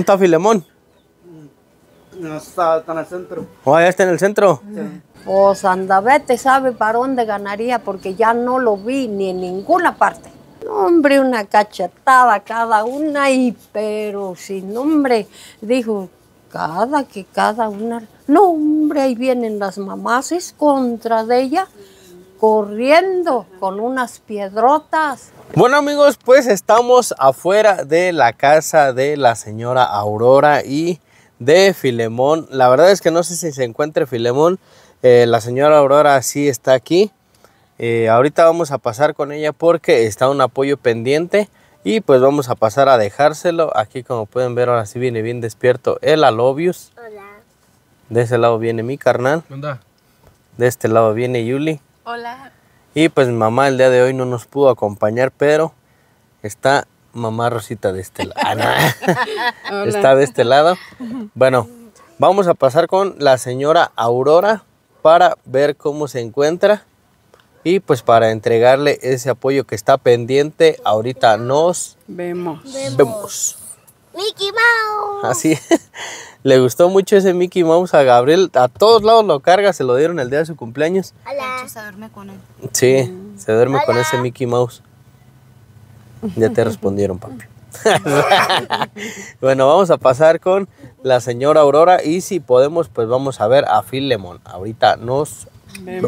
¿Dónde está Filemón? No, está en el centro. Oh, ya está en el centro. Sí. Pues Andavete sabe para dónde ganaría porque ya no lo vi ni en ninguna parte. No, hombre, una cachetada cada una y pero sin nombre, dijo, cada una. No, hombre, ahí vienen las mamases contra de ella, corriendo con unas piedrotas. Bueno amigos, pues estamos afuera de la casa de la señora Aurora y de Filemón. La verdad es que no sé si se encuentre Filemón. La señora Aurora sí está aquí. Ahorita vamos a pasar con ella porque está un apoyo pendiente. Y pues vamos a pasar a dejárselo. Aquí como pueden ver ahora sí viene bien despierto el Alobius. Hola. De ese lado viene mi carnal. ¿Dónde? De este lado viene Yuli. Hola. Y pues mi mamá el día de hoy no nos pudo acompañar, pero está mamá Rosita de este lado. Está de este lado. Bueno, vamos a pasar con la señora Aurora para ver cómo se encuentra y pues para entregarle ese apoyo que está pendiente. Ahorita nos vemos. Mickey Mouse. Así. Le gustó mucho ese Mickey Mouse a Gabriel. A todos lados lo carga, se lo dieron el día de su cumpleaños. Hola. Se duerme con él. Sí, se duerme con ese Mickey Mouse. Ya te respondieron, papi. Bueno, vamos a pasar con la señora Aurora y si podemos, pues vamos a ver a Filemón. Ahorita nos vemos.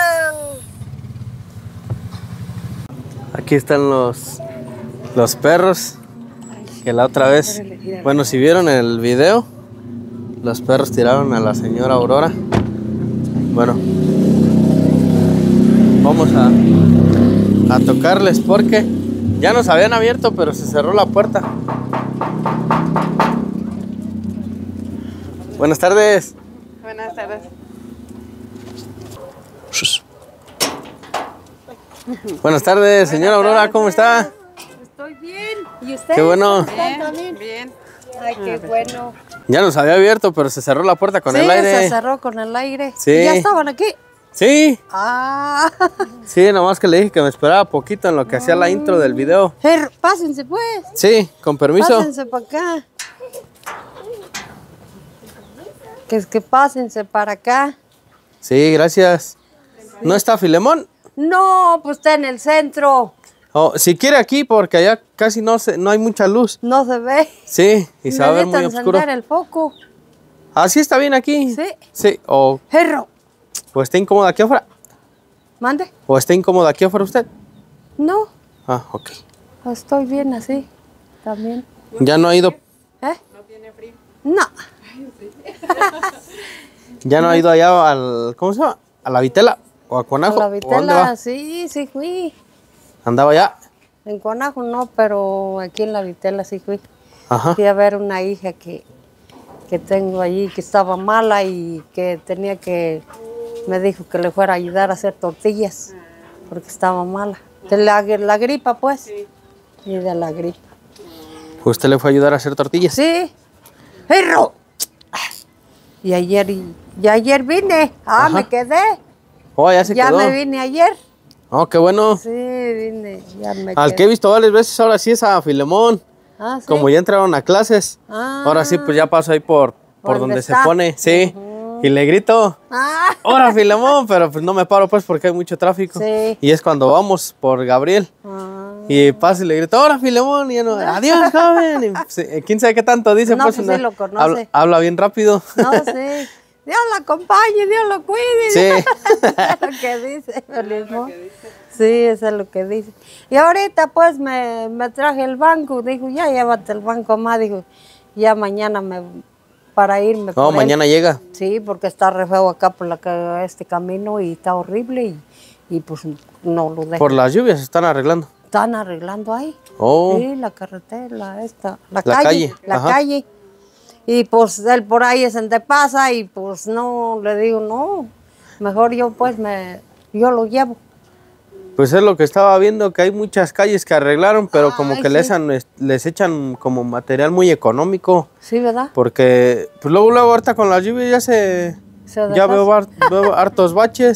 Aquí están los perros que la otra vez, bueno, si vieron el video, los perros tiraron a la señora Aurora. Bueno, vamos a tocarles porque ya nos habían abierto, pero se cerró la puerta. Buenas tardes. Buenas tardes. Buenas tardes, señora Aurora, ¿cómo está? Estoy bien. ¿Y usted? Qué bueno. ¿Están también? Bien. Ay, qué bueno. Ya nos había abierto, pero se cerró la puerta con el aire. Se cerró con el aire. Sí. ¿Y ya estaban aquí? Sí, Ah. sí, nomás que le dije que me esperaba poquito en lo que hacía la intro del video. Pásense pues. Sí, con permiso. Pásense para acá. Que pásense para acá. Sí, gracias. ¿No está Filemón? No, pues está en el centro. Oh, si quiere aquí, porque allá casi no hay mucha luz. No se ve. Sí, y se va a ver muy Necesitan oscuro. encender el foco. ¿Así está bien aquí? Sí. Sí, o está incómoda aquí afuera. ¿Mande? ¿O está incómoda aquí afuera usted? No, Ah, ok. estoy bien así. También. ¿Ya no ha ido, ¿Eh? ¿No tiene frío? No. ya no ha ido allá al, ¿cómo se llama? ¿A la Vitela? ¿O a Conajo? La ¿O dónde vitela, va? sí fui. ¿Andaba allá? En Conajo no, pero aquí en la vitela sí fui. Ajá. Fui a ver una hija que tengo allí que estaba mala y que tenía que, me dijo que le fuera a ayudar a hacer tortillas porque estaba mala. De la gripa pues. Sí. Y de la gripa. ¿Usted le fue a ayudar a hacer tortillas? Sí. ¡Perro! Y ayer vine. Ajá. Me quedé. Oh, ya se Ya quedó. me vine ayer. Oh, qué bueno. Sí, vine. Ya me Al quedé. que he visto varias veces, ahora sí es a Filemón. Ah, ¿sí? Como ya entraron a clases. Ah. Ahora sí, pues ya paso ahí por donde se está? pone. Sí. Y le grito, Ah. ¡Hola, Filemón! Pero pues no me paro pues porque hay mucho tráfico. Sí. Y es cuando vamos por Gabriel. Ah. Y paso y le grito, ¡Hola, Filemón! Y ya no, ¡adiós, joven! Y, pues, quién sabe qué tanto dice. No, pues, pues sí lo conoce. habla bien rápido. No, sí. Dios lo acompañe, Dios lo cuide. Sí. Es lo que dice, Filemón. Sí, eso es lo que dice. Y ahorita pues me traje el banco. Dijo, ya llévate el banco más. Dijo, ya mañana para irme. No, por él. mañana llega. Sí, porque está re feo acá por este camino y está horrible y pues no lo dejo. Por las lluvias se están arreglando. Están arreglando ahí. Oh. Sí, la carretera, la calle. La Ajá. calle. Y pues él por ahí es donde pasa y pues no, le digo, no, mejor yo pues yo lo llevo. Pues es lo que estaba viendo, que hay muchas calles que arreglaron, pero como que sí. les echan como material muy económico. Sí, ¿verdad? Porque pues luego ahorita con las lluvias ya Se ya veo deshace. hartos baches.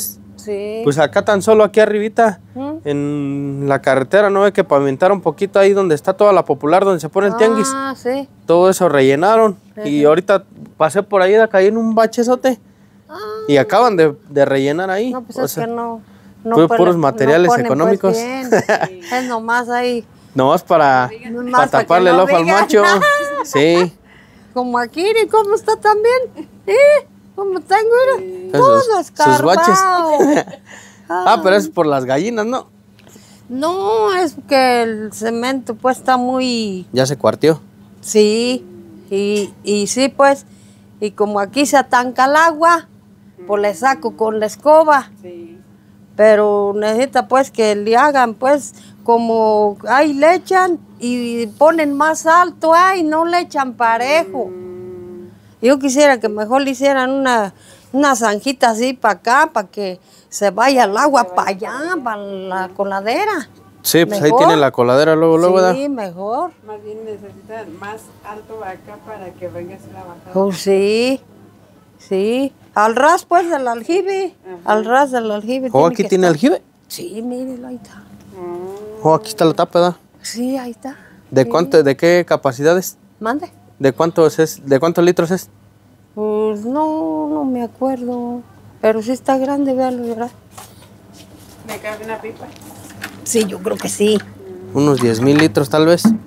Sí. Pues acá tan solo aquí arribita, en la carretera, ¿no ve que pavimentaron un poquito ahí donde está toda la Popular, donde se pone el tianguis? Ah, sí. Todo eso rellenaron. Y ahorita pasé por ahí, caí en un bachezote. Y acaban de rellenar ahí. No, pues O es sea, que no puros materiales ponen, económicos. Pues, bien. Es nomás ahí. Nomás para Nomás para que taparle no el ojo al digan macho. nada. Sí. Como aquí, ¿cómo está también? ¿Cómo tengo? Mira, Sus- todo sus baches. escarbado. Pero es por las gallinas, ¿no? No, es que el cemento pues está muy... Ya se cuartió. Sí, y sí pues, y como aquí se atanca el agua, pues le saco con la escoba. Sí. Pero necesita pues que le hagan pues como ahí le echan y ponen más alto, ay, no le echan parejo. Yo quisiera que mejor le hicieran una zanjita así para acá, para que se vaya el agua para allá, para la coladera. Sí, pues Mejor. ahí tiene la coladera luego, ¿verdad? Sí, mejor. Más bien necesitan más alto acá para que venga así la bajada. Pues sí, sí. Al ras pues del aljibe, al ras del aljibe. ¿O aquí que tiene estar. aljibe? Sí, mírelo, ahí está. ¿O aquí está la tapa, verdad? Sí, ahí está. ¿De cuánto, de qué capacidades? Mande. ¿De cuántos litros es? Pues no me acuerdo. Pero sí está grande, véanlo, ¿verdad? ¿Me cabe una pipa? Sí, yo creo que sí. Unos 10,000 litros tal vez. Sí.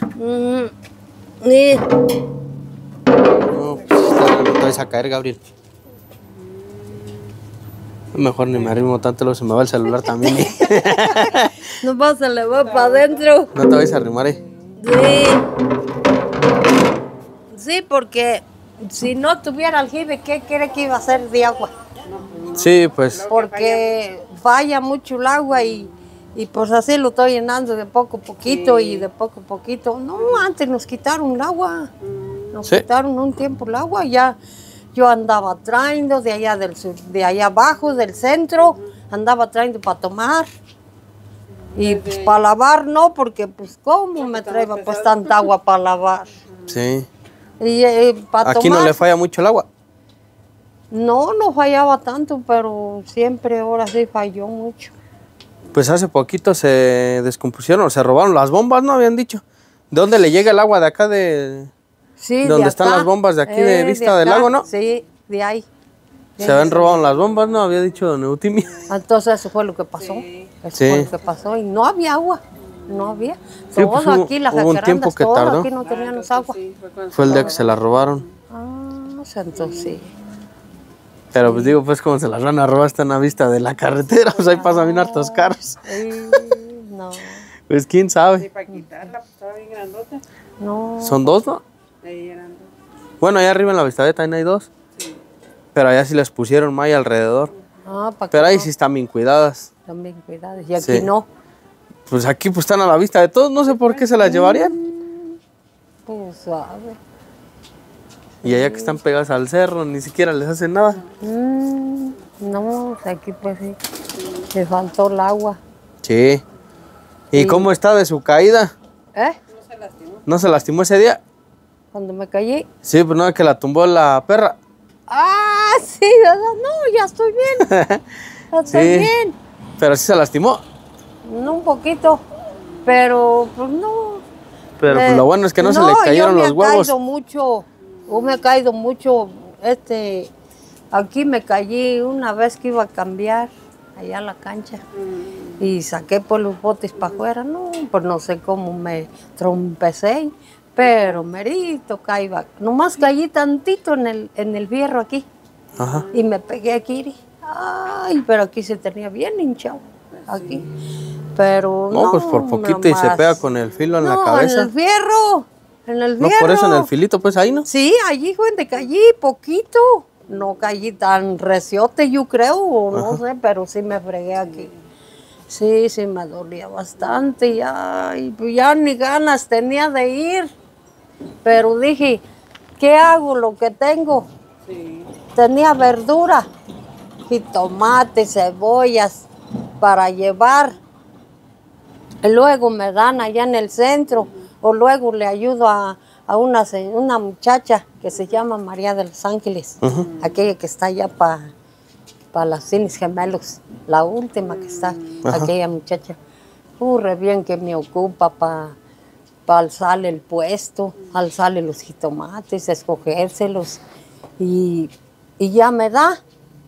No, pues no te vas a caer, Gabriel. Mejor ni me arrimo tanto, luego se me va el celular también. Nomás se le va para adentro. No te vais a arrimar, Sí. Sí, porque si no tuviera aljibe, ¿qué quiere que iba a hacer de agua? Sí, pues. Porque falla mucho el agua y pues así lo estoy llenando de poco a poquito y de poco a poquito. No, antes nos quitaron el agua. Nos Sí. quitaron un tiempo el agua. Ya yo andaba trayendo de allá del sur, de allá abajo, del centro, andaba trayendo para tomar. Y pues, para lavar no, porque pues cómo me traía pues tanta agua para lavar. Sí. Y para Aquí tomar, no le falla mucho el agua. no fallaba tanto, pero siempre ahora sí falló mucho. Pues hace poquito se descompusieron, se robaron las bombas, ¿no? Habían dicho. ¿De dónde le llega el agua? De acá de... Sí, ¿Dónde de están acá. las bombas de aquí de Vista del acá, Lago, no? Sí, de ahí. Se habían robado las bombas, ¿no? Había dicho don Eutimio. Entonces eso fue lo que pasó. Eso Sí. fue lo que pasó y no había agua. No había. Sí, Todo pues, aquí, las hubo un tiempo jacarandas, que todo tardó. aquí no teníamos agua. Fue el día que se la robaron. Entonces sí. Pero pues digo, pues como se las van a robar, están a vista de la carretera, pues ahí pasan bien hartos carros. No, Pues quién sabe. Para quitarla, pues estaba bien grandota. no. Son dos, ¿no? Ahí eran dos. Bueno, allá arriba en la Vista también hay dos. Pero allá sí les pusieron más alrededor. Para Pero ahí sí están bien cuidadas. También cuidado. Y aquí Sí. no. Pues aquí pues están a la vista de todos, no sé por qué se las llevarían. Pues suave. Y allá que están pegadas al cerro, ni siquiera les hacen nada. No, aquí pues sí. Le faltó el agua. Sí. ¿Y cómo está de su caída? ¿No se lastimó ese día? Cuando me caí. Sí, pues no, que la tumbó la perra. Ah, sí, ¿verdad? No, ya estoy bien. Ya estoy Sí. bien. Pero sí se lastimó. No, un poquito. Pero, pues no. Pero pues, lo bueno es que no se le cayeron los Yo huevos. me he caído mucho. Aquí me caí una vez que iba a cambiar allá a la cancha. Y saqué pues los botes para afuera. No, pues no sé cómo me trompecé. Pero merito caía. Nomás caí tantito en el fierro aquí. Ajá. Y me pegué aquí. Ay, pero aquí se tenía bien hinchado. Aquí. Pero No, pues por poquito y se pega con el filo en la cabeza. En el fierro. En el No, fierro. por eso en el filito, pues ahí, ¿no? Sí, allí fue donde caí, poquito. No caí tan reciote, yo creo, o no sé, pero sí me fregué aquí. Sí, sí me dolía bastante. Y pues ya ni ganas tenía de ir. Pero dije, ¿qué hago? Lo que tengo. Tenía verdura, jitomate, cebollas para llevar. Y luego me dan allá en el centro, o luego le ayudo a una muchacha que se llama María de los Ángeles, aquella que está allá para las cines gemelos, la última que está, Ajá. aquella muchacha. Re bien que me ocupa para alzarle el puesto, alzarle los jitomates, escogérselos. Y ya me da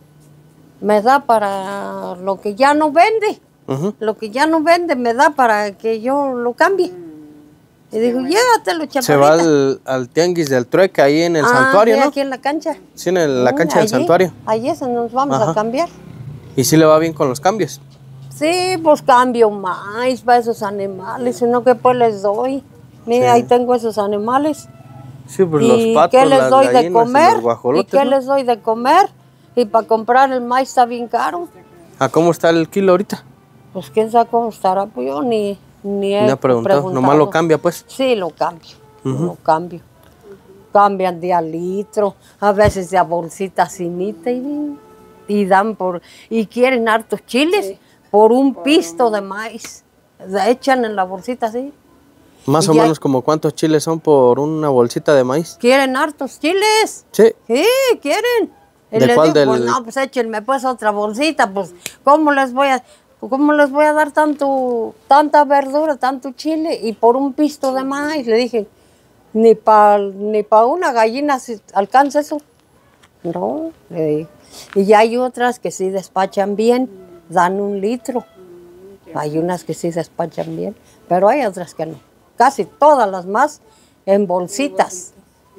para lo que ya no vende. Ujú. Lo que ya no vende me da para que yo lo cambie. Y dijo, llévatelo, chaparrita. Se va al tianguis del trueque ahí en el santuario, sí, ¿no? aquí en la cancha. Sí, en la cancha del Allí, santuario. Allí es donde nos vamos Ajá. a cambiar. Y sí le va bien con los cambios. Sí, pues cambio más para esos animales, sino que pues les doy. Mira, Sí. ahí tengo esos animales. Sí, pues ¿Y los patos, qué les las doy de gallinas y comer? los guajolotes, ¿Y qué ¿no? les doy de comer? Y para comprar el maíz está bien caro. ¿A cómo está el kilo ahorita? Pues quién sabe cómo estará, pues yo ni he Me ha preguntado, nomás lo cambia pues. Sí, lo cambio, lo cambio. Cambian de a litro, a veces de a bolsita finita y dan y quieren hartos chiles por un pisto de maíz. Le echan en la bolsita así. Más Y o ya- menos como cuántos chiles son por una bolsita de maíz. ¿Quieren hartos chiles? Sí. Sí, quieren. Y ¿De les cuál digo, pues del- no, pues échenme pues otra bolsita, pues ¿cómo les voy a dar tanta verdura, tanto chile y por un pisto de maíz? Le dije, ni pa una gallina si alcanza eso. No, le dije. Y ya hay otras que sí despachan bien, dan 1 litro. Hay unas que sí despachan bien, pero hay otras que no. Casi todas las más en bolsitas.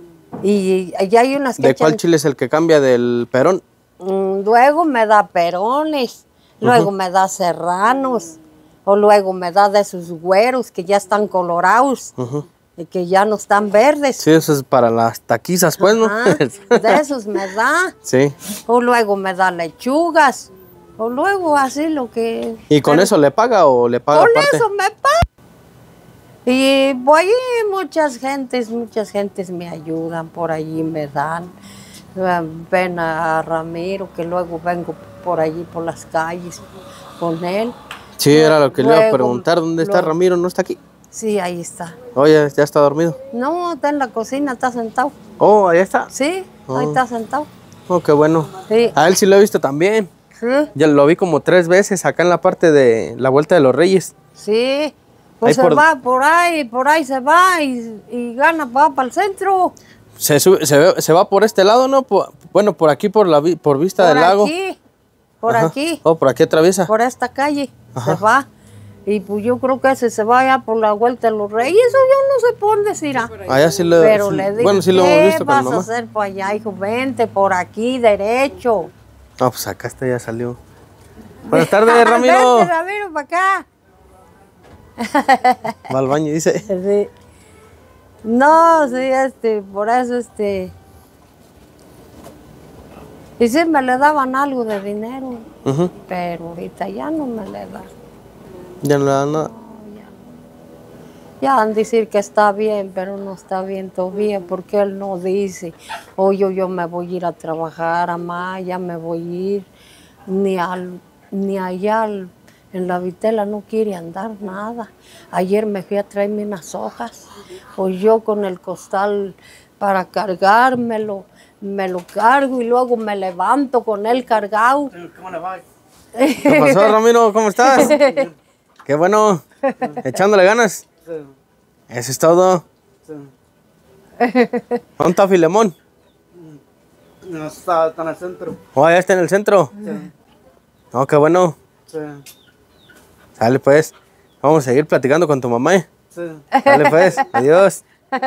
Y ya hay unas que ¿De cuál echan- chile es el que cambia del perón? Luego me da perones, luego me da serranos, o luego me da de esos güeros que ya están colorados y que ya no están verdes. Sí, eso es para las taquizas, pues, ¿no? Ajá, de esos me da, Sí. o luego me da lechugas, o luego así lo que... ¿Y con pero eso le paga o le paga con aparte? eso me paga. Y voy y muchas gentes me ayudan, por allí me dan. Ven a Ramiro, que luego vengo por allí por las calles con él. Sí, era lo que le iba a Luego, preguntar. ¿Dónde está luego- Ramiro? ¿No está aquí? Sí, ahí está. Oye, ya está dormido. No, está en la cocina, está sentado. Oh, ahí está. Sí, ahí está sentado. Oh, qué bueno. Sí, A él sí lo he visto también. sí, Ya lo vi como 3 veces acá en la parte de la Vuelta de los Reyes. sí. Pues Ahí se por- va por ahí se va y gana, va para el centro. Se va por este lado, ¿no? Bueno, por aquí, por vista Por del lago. aquí, por Ajá. aquí. Oh, por aquí atraviesa. Por esta calle se va. Y pues yo creo que ese se va ya por la Vuelta de los Reyes. Eso yo no sé por dónde se irá. Allá sí lo Pero sí- le digo, bueno, sí lo hemos ¿qué visto con vas mi a mamá. hacer por allá, hijo? Vente por aquí, derecho. No, pues acá está, ya salió. Buenas tardes, Ramiro. Vente, Ramiro, para acá. Va al baño y dice. Sí. No, sí, por eso, Y sí me le daban algo de dinero, Ujú. pero ahorita ya no me le dan. Ya no le da nada. Ya van a decir que está bien, pero no está bien todavía, porque él no dice, oye, yo me voy a ir a trabajar, mamá, ya me voy a ir, ni allá en la vitela no quiere andar nada. Ayer me fui a traerme unas hojas, pues yo con el costal para cargármelo, me lo cargo y luego me levanto con él cargado. ¿Cómo le va? ¿Qué pasó, Ramiro? ¿Cómo estás? Qué bueno. Echándole ganas. Sí, Eso es todo. sí. ¿Dónde está Filemón? No, está en el centro. Oh, ya está en el centro. Sí, Oh, qué bueno. sí, Sale pues. Vamos a seguir platicando con tu mamá. sí. Sale pues. Adiós.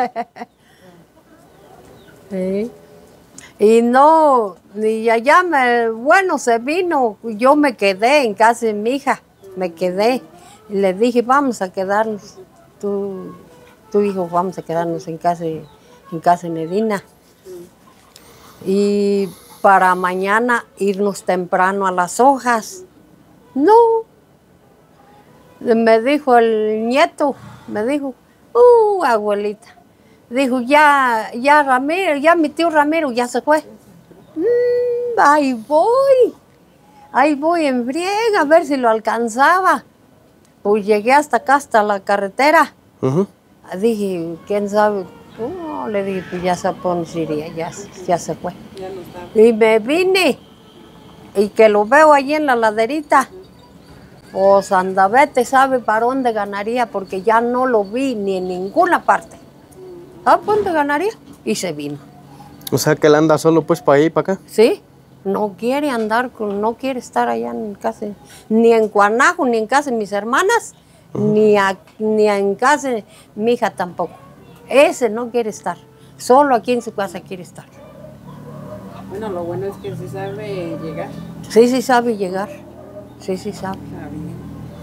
Sí. Y no, y allá bueno, se vino, yo me quedé en casa de mi hija, me quedé. Y le dije, vamos a quedarnos, tu hijo, vamos a quedarnos en casa de Nedina. Y para mañana irnos temprano a las hojas. No, me dijo el nieto, me dijo, abuelita. Dijo, ya Ramiro, ya mi tío Ramiro ya se fue. Ahí voy en friega a ver si lo alcanzaba. Pues llegué hasta acá, hasta la carretera. Ujú. Dije, ¿quién sabe? No, le dije, pues ya se pone iría, ya se fue. Y me vine. y que lo veo allí en la laderita, pues anda, vete, sabe para dónde ganaría, porque ya no lo vi ni en ninguna parte. ¿Sabe para dónde ganaría? Y se vino. O sea, que él anda solo pues para allá y para acá. ¿Sí? No quiere andar, no quiere estar allá en casa, ni en Cuanajo, ni en casa de mis hermanas, ni en casa de mi hija tampoco. Ese no quiere estar, solo aquí en su casa quiere estar. Bueno, lo bueno es que sí sabe llegar. Sí, sí sabe llegar, sí, sí sabe. Está bien.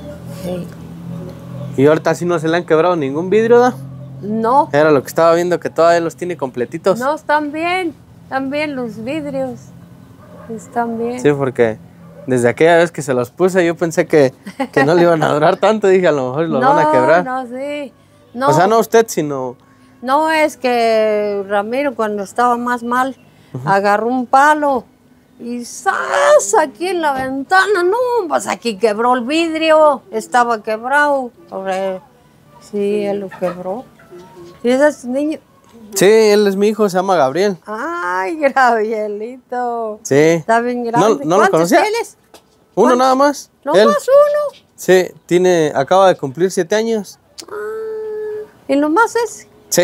Sí. Y ahorita sí no se le han quebrado ningún vidrio, ¿da? No, Era lo que estaba viendo, que todavía los tiene completitos. no, están bien los vidrios, están bien. Sí, porque desde aquella vez que se los puse yo pensé que no le iban a durar tanto. Dije, a lo mejor los van a quebrar. No, sí, no. O sea, no usted, sino... No, es que Ramiro cuando estaba más mal, agarró un palo y ¡zas! Aquí en la ventana, no, pues aquí quebró el vidrio, estaba quebrado. Sí, él lo quebró. ¿Y ese niño? Sí, él es mi hijo, se llama Gabriel. Ay, Gabrielito. Sí. Está bien grande. ¿No lo conocía? Tienes? Uno ¿Cuántos? nada más. ¿No Él. más uno? Sí, acaba de cumplir 7 años. ¿Y nomás ese? Sí.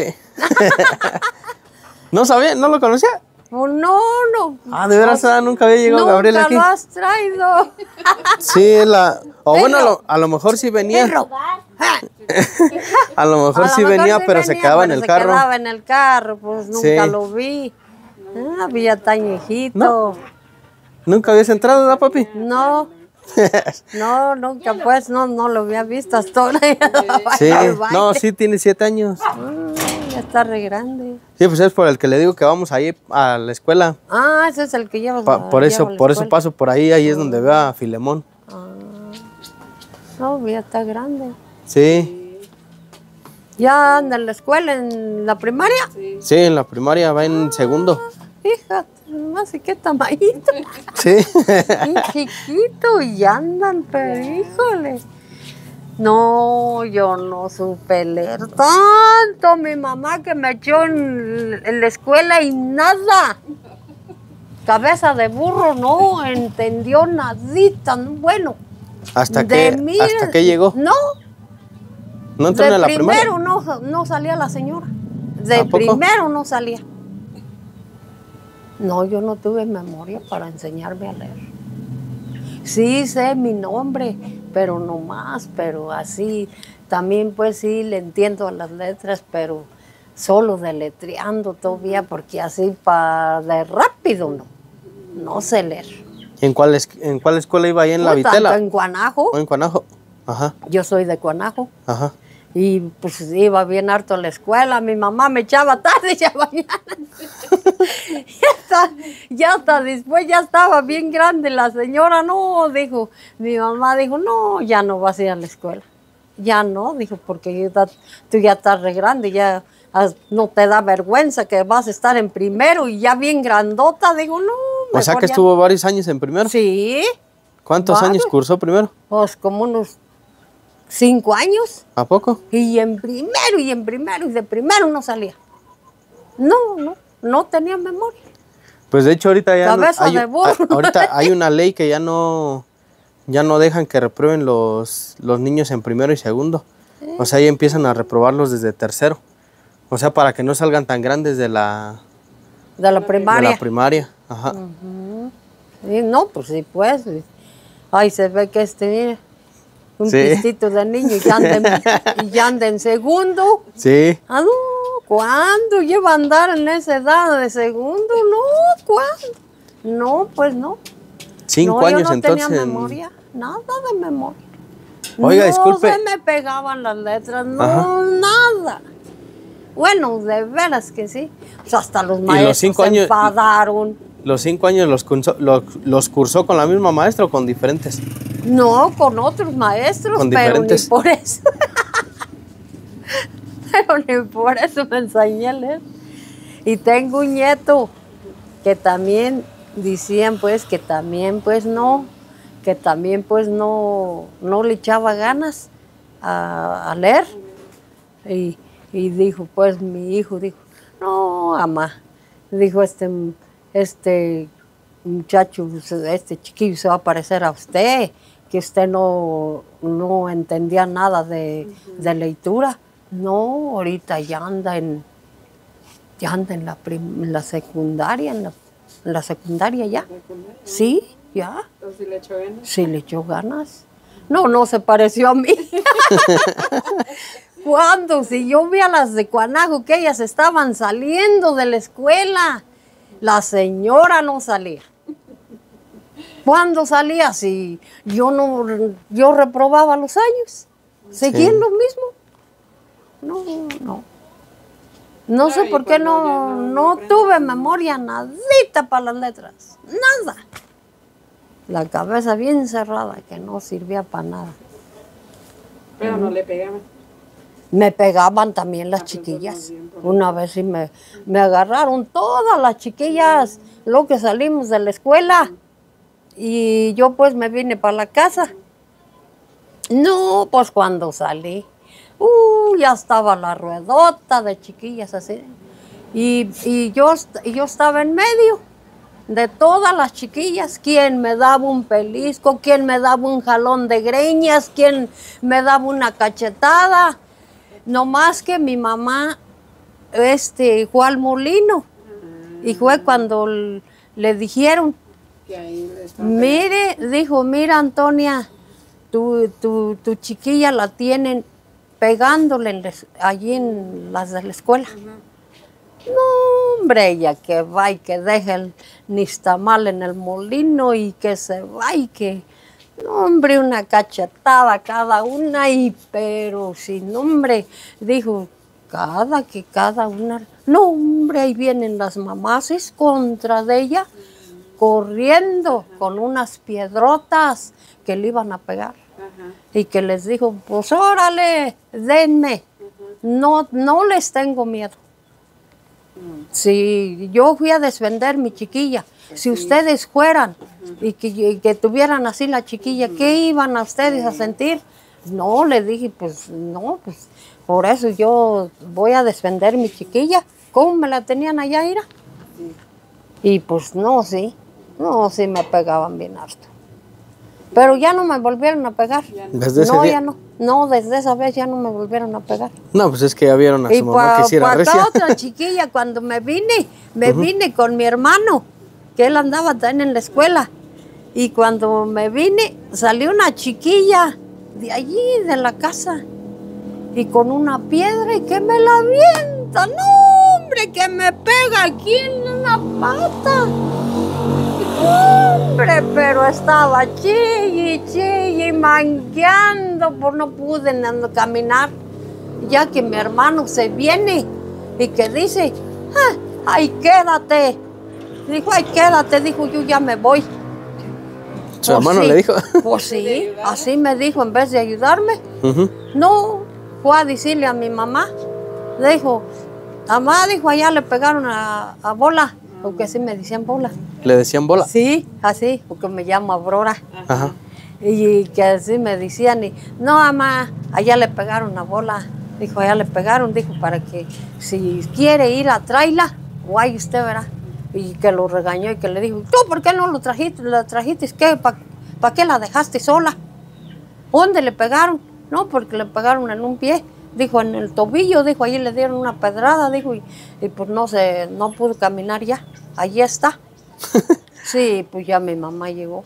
¿No sabía? ¿No lo conocía? Oh, no. Ah, de veras, nunca había llegado Gabriel aquí. Nunca lo has traído. Sí, o bueno, a lo mejor sí venía. Perro. A lo mejor A sí lo mejor venía, sí pero se venía, quedaba en pero el se carro. quedaba en el carro, pues nunca Sí. lo vi. Ah, ya tan viejito. ¿Nunca habías entrado, ¿verdad, papi? No, nunca, pues, no lo había visto hasta ahora. Sí, no, sí tiene 7 años. Ya está re grande. Sí, pues es por el que le digo que vamos ahí a la escuela. Ah, ese es el que llevas. Por lleva eso, a la por eso escuela. paso por ahí es donde veo a Filemón. No, ya está grande. Sí, ¿Ya anda en la escuela, en la primaria? sí, en la primaria va en segundo. Fíjate, nomás y qué tamadito. Sí. Qué chiquito y andan, pero híjole. No, yo no supe leer tanto. Mi mamá que me echó en la escuela y nada. Cabeza de burro, no entendió nadita. Bueno, ¿Hasta de qué, mí, hasta qué llegó? No, ¿No entró de en la primaria? primero no salía la señora. ¿A De poco? primero no salía. No, yo no tuve memoria para enseñarme a leer. Sí sé mi nombre, pero no más, pero así. También pues sí le entiendo a las letras, pero solo deletreando todavía, porque así de rápido no sé leer. ¿En cuál escuela iba ahí en la Pues, Vitela? tanto en Cuanajo, ¿O en Cuanajo? Ajá, yo soy de Cuanajo. ajá. Y pues iba bien harto a la escuela, mi mamá me echaba tarde y ya mañana. ya hasta después ya estaba bien grande la señora, no, dijo, mi mamá dijo, no, ya no vas a ir a la escuela. Ya no, dijo, porque tú ya estás re grande, ya no te da vergüenza que vas a estar en primero y ya bien grandota, digo, no. O sea mejor que ya estuvo varios años en primero. Sí, ¿Cuántos varios. años cursó primero? pues como unos 5 años. ¿A poco? Y en primero, y de primero no salía. No tenía memoria. Pues de hecho ahorita ya Cabeza de burro. ahorita hay una ley que ya no dejan que reprueben los niños en primero y segundo. O sea, ya empiezan a reprobarlos desde tercero. O sea, para que no salgan tan grandes de la primaria. De la primaria. Ajá. Sí, no, pues sí, pues. Ay, se ve que mira, un Sí. pistito de niño y ya anda en segundo. Sí. Ah, no, ¿cuándo lleva a andar en esa edad de segundo? No, ¿cuándo? No, pues no. 5 no, años yo no entonces. tenía memoria, nada de memoria. Oiga, no disculpe. se me pegaban las letras, no, Ajá. nada. Bueno, de veras que sí. O sea, hasta los los maestros 5 se años- enfadaron. ¿Los 5 años los cursó con la misma maestra o con diferentes? No, con otros maestros, Con pero ni diferentes. por eso. Pero ni por eso me enseñé a leer. Y tengo un nieto que también decían pues que también pues no le echaba ganas a leer. Y dijo, pues mi hijo dijo, no, mamá, dijo muchacho, este chiquillo se va a parecer a usted, que usted no entendía nada de lectura. No, ahorita ya anda en la secundaria, en la secundaria ya. Sí, ya. Entonces le echó ganas. Sí, le echó ganas. No se pareció a mí. ¿Cuándo? Si yo vi a las de Cuanajo que ellas estaban saliendo de la escuela, la señora no salía. ¿Cuándo salía? Si yo reprobaba los años. Seguía en lo mismo. No sé por qué no tuve memoria nadita para las letras. Nada. La cabeza bien cerrada, que no servía para nada. Pero no le pegaban. Me pegaban también las chiquillas. Una vez sí me agarraron todas las chiquillas, lo que salimos de la escuela. Y yo pues me vine para la casa. No, pues cuando salí, ya estaba la ruedota de chiquillas así. Y yo estaba en medio de todas las chiquillas. Quien me daba un pellizco, quien me daba un jalón de greñas, quien me daba una cachetada. No más que mi mamá fue al molino. Y fue cuando le dijeron, mire, dijo, mira Antonia, tu chiquilla la tienen pegándole allí en las de la escuela. No, hombre, ella que va y que deja el nixtamal en el molino y que se va y que... No, hombre, una cachetada cada una pero sin nombre, dijo, cada una... No, hombre, ahí vienen las mamases contra de ella, corriendo con unas piedrotas que le iban a pegar. Y que les dijo, pues órale, denme, no les tengo miedo. Si yo fui a defender mi chiquilla, si ustedes fueran y que tuvieran así la chiquilla, ¿qué iban a ustedes a sentir? No, le dije, pues no, pues por eso yo voy a defender mi chiquilla. ¿Cómo me la tenían allá, Ira? Y pues sí me pegaban bien harto. Pero ya no me volvieron a pegar. ¿Desde ese día? Ya no. No, desde esa vez ya no me volvieron a pegar. No, pues es que ya vieron a su mamá que sí era recia. Y otra chiquilla, cuando me vine con mi hermano, que él andaba también en la escuela. Y cuando me vine, salió una chiquilla de allí, de la casa, y con una piedra y que me la avienta. No, hombre, que me pega aquí en la pata. Hombre, pero estaba chille, mangueando, pues no pude caminar. Ya que mi hermano se viene y que dice, ay, quédate. Dijo, ay, quédate, dijo, yo ya me voy. ¿Su hermano le dijo? Pues sí, así me dijo en vez de ayudarme. No, fue a decirle a mi mamá. Dijo, mamá, dijo, allá le pegaron a Bola. Porque así me decían Bola. ¿Le decían Bola? Sí, así, porque me llamo Aurora. Ajá. Y que así me decían, no, mamá, allá le pegaron a Bola. Dijo, allá le pegaron, dijo, para que si quiere ir a traerla, guay, usted verá. Y que lo regañó y que le dijo, ¿tú por qué no lo trajiste? ¿La trajiste? ¿Qué? ¿Para qué la dejaste sola? ¿Dónde le pegaron? No, porque le pegaron en un pie. Dijo, en el tobillo, dijo, allí le dieron una pedrada, dijo, y pues no pudo caminar ya. Allí está. Sí, pues ya mi mamá llegó.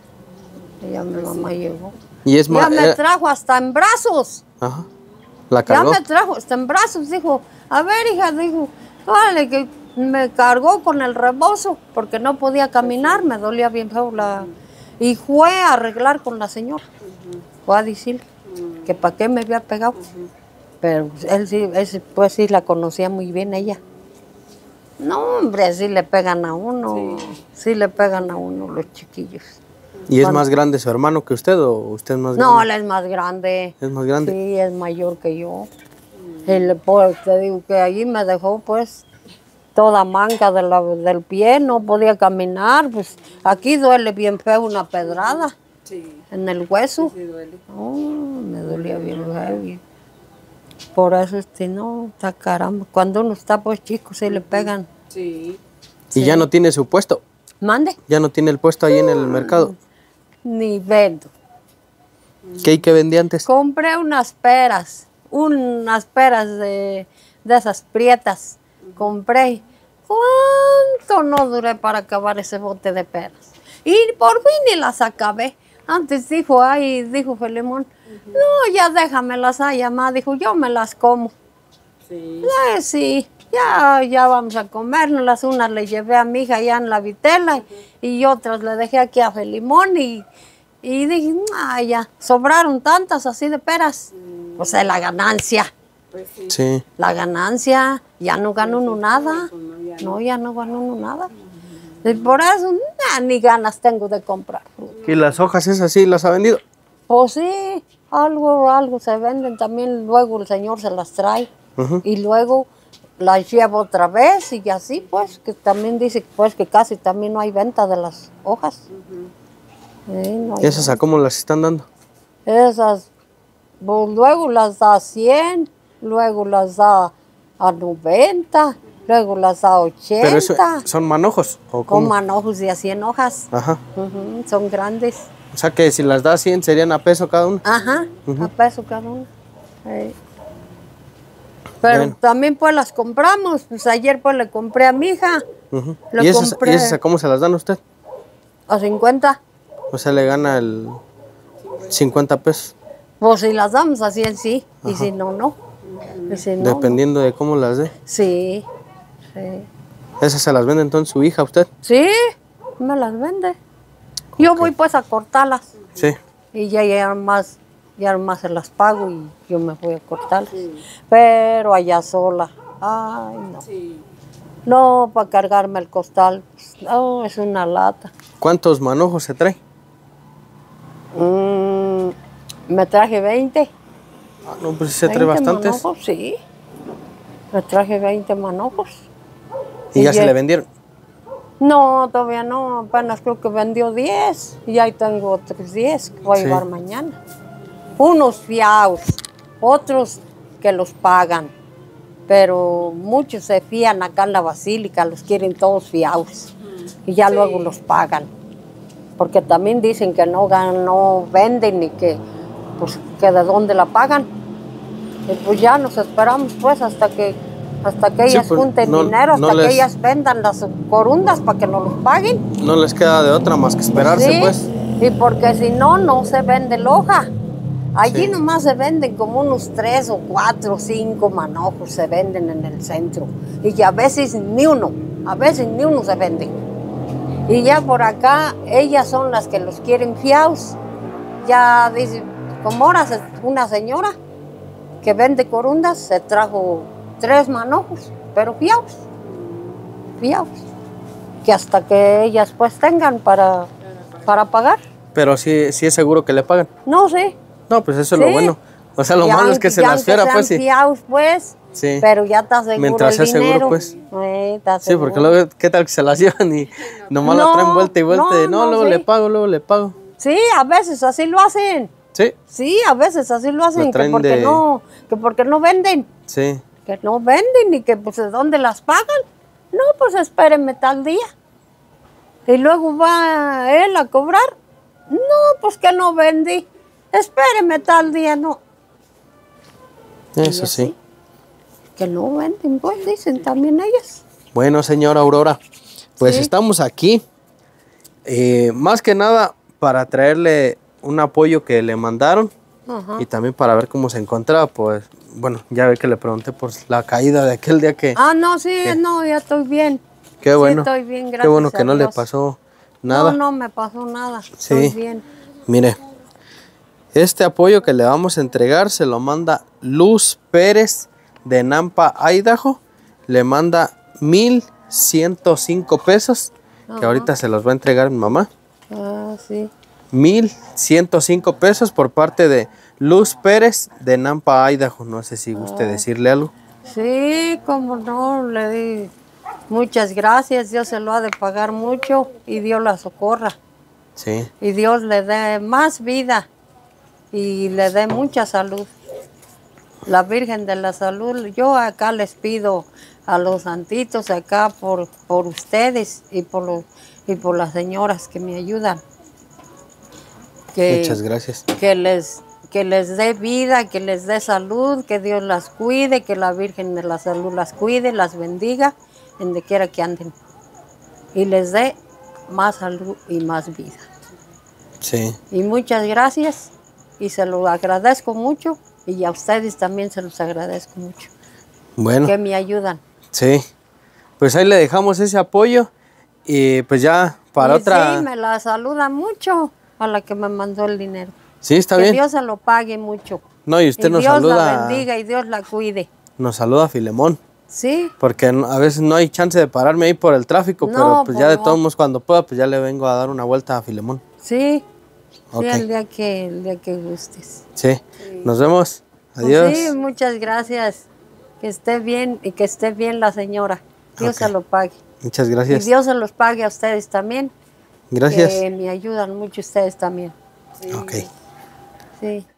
Y es ya me trajo hasta en brazos. Ajá. La cargó. Ya me trajo hasta en brazos, dijo, a ver, hija, dijo, vale, que me cargó con el rebozo, porque no podía caminar, me dolía bien feo y fue a arreglar con la señora. Fue a decirle que para qué me había pegado. Pero él sí la conocía muy bien ella. No, hombre, sí le pegan a uno, sí le pegan a uno los chiquillos. ¿Y es más grande su hermano que usted o usted es más grande? No, él es más grande. ¿Es más grande? Sí, es mayor que yo. Pues, te digo que allí me dejó pues toda manca del pie, no podía caminar. Pues aquí duele bien feo una pedrada en el hueso. Sí duele. No, me dolía bien feo. Por eso, no, está caramba. Cuando uno está pues chico, se le pegan. Sí. ¿Y ya no tiene su puesto? Mande, Ya no tiene el puesto ahí en el mercado. ni vendo. ¿Qué vendía antes? Compré unas peras de esas prietas. Compré. ¿Cuánto no duré para acabar ese bote de peras? Y por fin ni las acabé. Antes dijo Filemón, no, ya déjamelas allá, mamá. Dijo, yo me las como. Sí. Sí, ya vamos a comérnoslas. Unas le llevé a mi hija allá en la vitela y otras le dejé aquí a Filemón y dije, ya, sobraron tantas así de peras. O sea, la ganancia. Pues sí. Sí. La ganancia, ya no gana uno nada. No, ya no gana uno nada. Y por eso ni ganas tengo de comprar fruta. ¿Y las hojas esas sí las ha vendido? Pues sí, algo se venden también, luego el señor se las trae. Ujú. Y luego las llevo otra vez y así pues, que también dice pues que casi también no hay venta de las hojas. No hay ¿Y esas a cómo las están dando? esas, pues, luego las da a 100, luego las da a 90, luego las da a 80. ¿Pero eso son manojos o Con cómo? manojos de a 100 hojas. Ajá. Son grandes. O sea que si las da 100 serían a peso cada una. Ajá, a peso cada uno. Pero Bueno. también pues las compramos. Pues ayer pues le compré a mi hija. Ujú. Le ¿Y esas compré a cómo se las dan a usted? a 50. O sea, le gana el 50 pesos. Pues si las damos a 100 sí. Y si no, no. Y si no, Dependiendo de cómo las dé. no. Sí. ¿Esas se las vende entonces su hija a usted? Sí, me las vende. Yo voy pues a cortarlas. Sí. Y ya más se las pago y yo me voy a cortarlas. Pero allá sola. Ay, no. Sí. No, para cargarme el costal. No, es una lata. ¿Cuántos manojos se trae? Me traje 20. Ah, no, pues sí se trae 20 bastantes. manojos, sí. Me traje 20 manojos. ¿Y ya se ya- le vendieron? No, todavía no. Apenas creo que vendió 10. Y ahí tengo otros 10 que voy a Sí. llevar mañana. Unos fiados, otros que los pagan. Pero muchos se fían acá en la basílica, los quieren todos fiados. Y ya luego los pagan. Porque también dicen que no venden ni que, pues, que de dónde la pagan. Y pues ya nos esperamos pues hasta que ellas pues, junten no- dinero, hasta no que les- ellas vendan las corundas para que nos los paguen. No les queda de otra más que esperarse, Sí, pues. y porque si no, no se vende el hoja. Allí Sí. nomás se venden como unos 3 o 4 o 5 manojos se venden en el centro. Y a veces ni uno se vende. Y ya por acá, ellas son las que los quieren fiados. Ya dice, como ahora una señora que vende corundas se trajo 3 manojos, pero fiados. Que hasta que ellas pues tengan para pagar. Pero sí es seguro que le pagan. No sé. No, pues eso es Sí. lo bueno. O sea, lo Ya malo es que se ya las fiera, aunque pues sean sí. fiados, pues. Sí. Pero ya está seguro Mientras el sea seguro, dinero. pues. Está Sí, porque seguro. luego, ¿qué tal que se las llevan y nomás la No, traen vuelta y vuelta? no, y no, no, luego sí. luego le pago. Sí, a veces así lo hacen. Sí, Sí, a veces así lo hacen. Que traen porque, de- que porque no venden. sí. Que no venden y que pues de dónde las pagan. No, pues espérenme tal día. Y luego va él a cobrar. No, pues que no vendí. Espéreme tal día, no. Eso sí. Que no venden, pues dicen también ellas. Bueno, señora Aurora, pues Sí. estamos aquí más que nada para traerle un apoyo que le mandaron Ajá. y también para ver cómo se encontraba. Pues bueno, ya ve que le pregunté por la caída de aquel día que... Ah, no, sí, no, ya estoy bien. Qué bueno. Sí, estoy bien, gracias Qué bueno que a no le Dios. pasó nada. No me pasó nada. Sí. Estoy bien. Mire, este apoyo que le vamos a entregar se lo manda Luz Pérez de Nampa, Idaho. Le manda 1,105 pesos, que ahorita se los va a entregar mi mamá. Ah, sí. 1,105 pesos por parte de Luz Pérez de Nampa, Idaho. No sé si guste decirle algo. Sí, como no, le di muchas gracias. Dios se lo ha de pagar mucho y Dios la socorra. Sí, Y Dios le dé más vida y le dé mucha salud. La Virgen de la Salud, yo acá les pido a los santitos acá por ustedes y por las señoras que me ayudan. Muchas gracias. Que les dé vida, que les dé salud, que Dios las cuide, que la Virgen de la Salud las cuide, las bendiga, en donde quiera que anden. Y les dé más salud y más vida. Sí. Y muchas gracias, y se lo agradezco mucho, y a ustedes también se los agradezco mucho. Bueno. Que me ayudan. Sí. Pues ahí le dejamos ese apoyo y pues ya para Y otra... sí, me la saluda mucho a la que me mandó el dinero. Sí, está que bien. Dios se lo pague mucho. No, y usted Y nos Dios saluda... la bendiga y Dios la cuide. Nos saluda Filemón. Sí. Porque a veces no hay chance de pararme ahí por el tráfico, No, pero pues ya pues de todos modos cuando pueda, pues ya le vengo a dar una vuelta a Filemón. Sí. Ok. Sí, el día que gustes. Sí. Nos vemos. Pues Adiós. sí, muchas gracias. Que esté bien y que esté bien la señora. Dios Ok. se lo pague. Muchas Y gracias. Dios se los pague a ustedes también. Gracias. Que me ayudan mucho ustedes también. Ok. Sí.